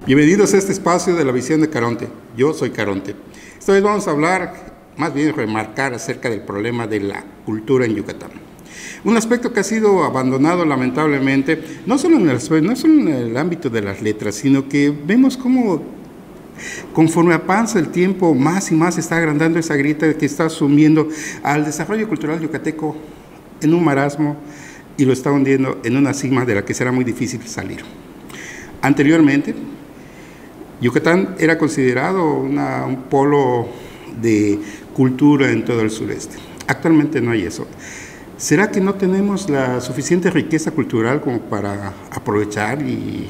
Bienvenidos a este espacio de la visión de Caronte. Yo soy Caronte. Esta vez vamos a hablar, más bien remarcar acerca del problema de la cultura en Yucatán. Un aspecto que ha sido abandonado lamentablemente, no solo en el ámbito de las letras, sino que vemos cómo conforme avanza el tiempo, más y más se está agrandando esa grieta que está sumiendo al desarrollo cultural yucateco en un marasmo y lo está hundiendo en una cima de la que será muy difícil salir. Anteriormente, Yucatán era considerado un polo de cultura en todo el sureste. Actualmente no hay eso. ¿Será que no tenemos la suficiente riqueza cultural como para aprovechar y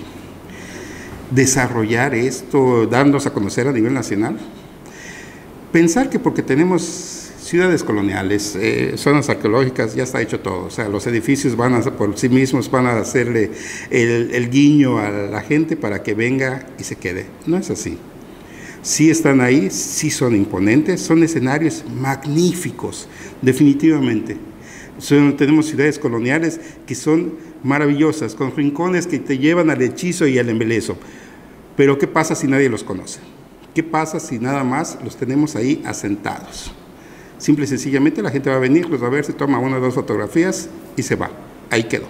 desarrollar esto, darnos a conocer a nivel nacional? Pensar que porque tenemos ciudades coloniales, zonas arqueológicas, ya está hecho todo. O sea, los edificios por sí mismos van a hacerle el guiño a la gente para que venga y se quede. No es así. Sí están ahí, sí son imponentes, son escenarios magníficos, definitivamente. Tenemos ciudades coloniales que son maravillosas, con rincones que te llevan al hechizo y al embelezo. Pero ¿qué pasa si nadie los conoce? ¿Qué pasa si nada más los tenemos ahí asentados? Simple y sencillamente la gente va a venir, los va a ver, se toma una o dos fotografías y se va. Ahí quedó.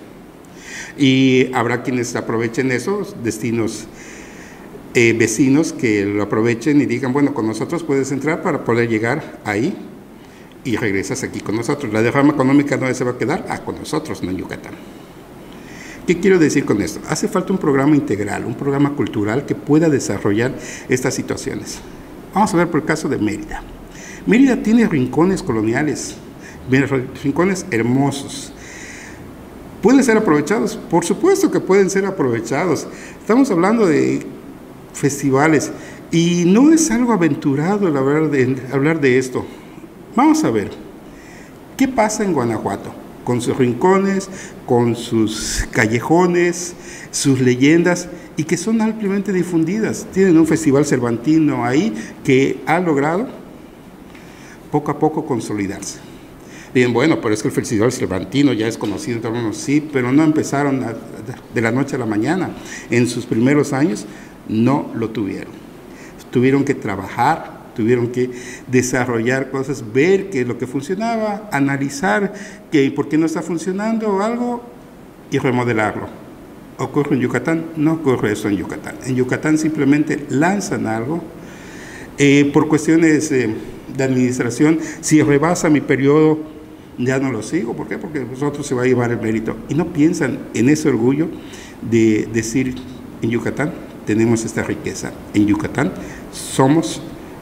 Y habrá quienes aprovechen esos destinos vecinos que lo aprovechen y digan, bueno, con nosotros puedes entrar para poder llegar ahí y regresas aquí con nosotros. La derrama económica no se va a quedar con nosotros, no en Yucatán. ¿Qué quiero decir con esto? Hace falta un programa integral, un programa cultural que pueda desarrollar estas situaciones. Vamos a ver por el caso de Mérida. Mérida tiene rincones coloniales, rincones hermosos. ¿Pueden ser aprovechados? Por supuesto que pueden ser aprovechados. Estamos hablando de festivales y no es algo aventurado el hablar de esto. Vamos a ver, ¿qué pasa en Guanajuato? Con sus rincones, con sus callejones, sus leyendas, y que son ampliamente difundidas. Tienen un festival cervantino ahí que ha logrado poco a poco consolidarse. Bien, bueno, pero es que el festival cervantino ya es conocido, sí, pero no empezaron de la noche a la mañana. En sus primeros años no lo tuvieron. Tuvieron que trabajar, tuvieron que desarrollar cosas, ver qué es lo que funcionaba, analizar por qué no está funcionando algo y remodelarlo. ¿Ocurre en Yucatán? No ocurre eso en Yucatán. En Yucatán simplemente lanzan algo por cuestiones de administración. Si rebasa mi periodo, ya no lo sigo. ¿Por qué? Porque nosotros se va a llevar el mérito. Y no piensan en ese orgullo de decir, en Yucatán tenemos esta riqueza. En Yucatán somos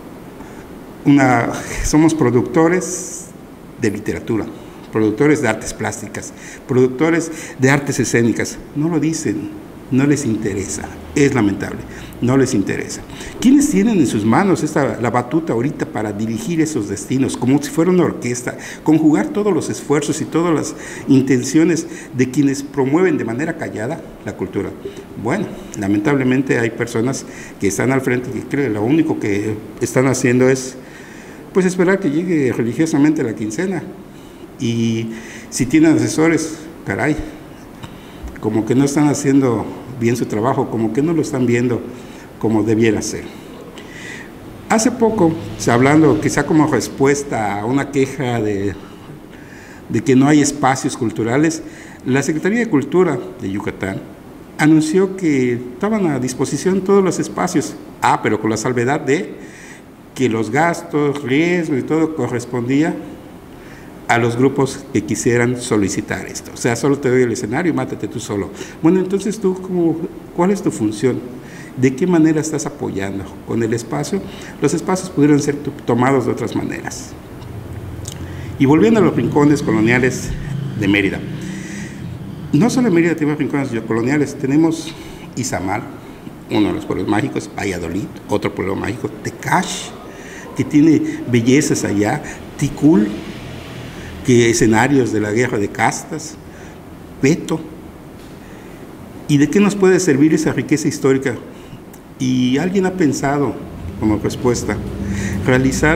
productores de literatura, productores de artes plásticas, productores de artes escénicas. No lo dicen, no les interesa, es lamentable, no les interesa. ¿Quiénes tienen en sus manos la batuta ahorita para dirigir esos destinos, como si fuera una orquesta, conjugar todos los esfuerzos y todas las intenciones de quienes promueven de manera callada la cultura? Bueno, lamentablemente hay personas que están al frente y que creen que lo único que están haciendo es pues esperar que llegue religiosamente la quincena. Y si tienen asesores, caray, como que no están haciendo bien su trabajo, como que no lo están viendo como debiera ser. Hace poco, hablando quizá como respuesta a una queja de que no hay espacios culturales, la Secretaría de Cultura de Yucatán anunció que estaban a disposición todos los espacios, pero con la salvedad de que los gastos, riesgos y todo correspondía a los grupos que quisieran solicitar esto. O sea, solo te doy el escenario, mátate tú solo. Bueno, entonces tú, ¿cuál es tu función? ¿De qué manera estás apoyando con el espacio? Los espacios pudieron ser tomados de otras maneras. Y volviendo a los rincones coloniales de Mérida. No solo en Mérida tenemos rincones coloniales, tenemos Izamal, uno de los pueblos mágicos, Valladolid, otro pueblo mágico, Tecash, que tiene bellezas allá, Ticul, que escenarios de la guerra de castas, Peto. ¿Y de qué nos puede servir esa riqueza histórica? Y alguien ha pensado, como respuesta, realizar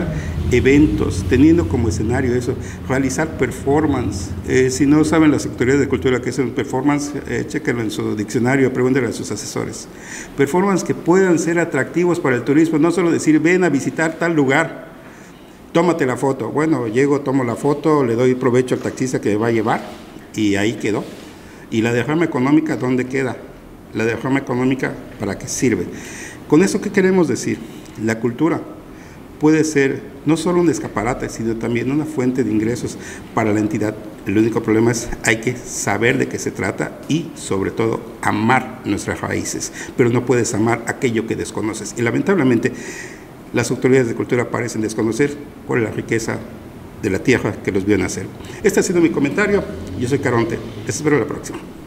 eventos, teniendo como escenario eso, realizar performance. Si no saben las autoridades de cultura que es un performance, chéquenlo en su diccionario, pregúntenle a sus asesores. Performance que puedan ser atractivos para el turismo, no solo decir, ven a visitar tal lugar, tómate la foto. Bueno, llego, tomo la foto, le doy provecho al taxista que me va a llevar y ahí quedó. ¿Y la derrama económica dónde queda? La derrama económica, ¿para qué sirve? Con eso, ¿qué queremos decir? La cultura puede ser no solo un escaparate, sino también una fuente de ingresos para la entidad. El único problema es hay que saber de qué se trata y, sobre todo, amar nuestras raíces. Pero no puedes amar aquello que desconoces. Y lamentablemente, las autoridades de cultura parecen desconocer cuál es la riqueza de la tierra que los vio nacer. Este ha sido mi comentario. Yo soy Caronte. Les espero la próxima.